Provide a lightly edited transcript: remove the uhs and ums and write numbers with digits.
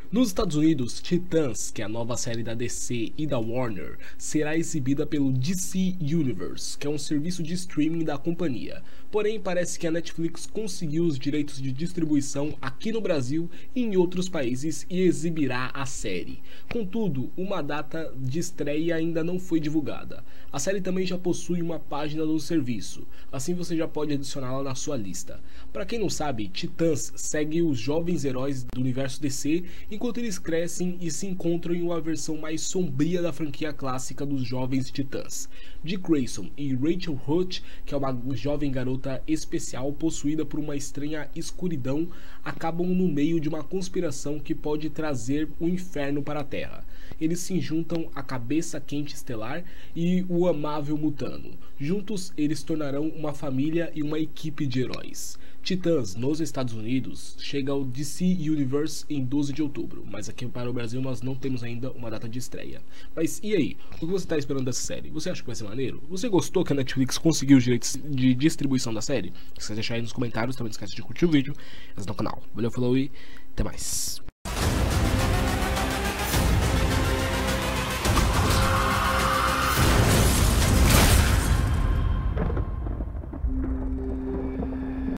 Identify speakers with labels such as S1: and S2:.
S1: Nos Estados Unidos, Titãs, que é a nova série da DC e da Warner, será exibida pelo DC Universe, que é um serviço de streaming da companhia. Porém, parece que a Netflix conseguiu os direitos de distribuição aqui no Brasil e em outros países e exibirá a série. Contudo, uma data de estreia ainda não foi divulgada. A série também já possui uma página do serviço, assim você já pode adicioná-la na sua lista. Para quem não sabe, Titãs segue os jovens heróis do universo DC enquanto eles crescem e se encontram em uma versão mais sombria da franquia clássica dos Jovens Titãs. Dick Grayson e Rachel Hood, que é uma jovem garota especial possuída por uma estranha escuridão, acabam no meio de uma conspiração que pode trazer o inferno para a Terra. Eles se juntam à Cabeça Quente Estelar e o Amável Mutano. Juntos, eles tornarão uma família e uma equipe de heróis. Titãs, nos Estados Unidos, chega ao DC Universe em 12 de outubro, mas aqui para o Brasil nós não temos ainda uma data de estreia. Mas e aí? O que você está esperando dessa série? Você acha que vai ser maneiro? Você gostou que a Netflix conseguiu os direitos de distribuição da série? Se você deixar aí nos comentários, também não esquece de curtir o vídeo e assinar o canal. Valeu, falou e até mais.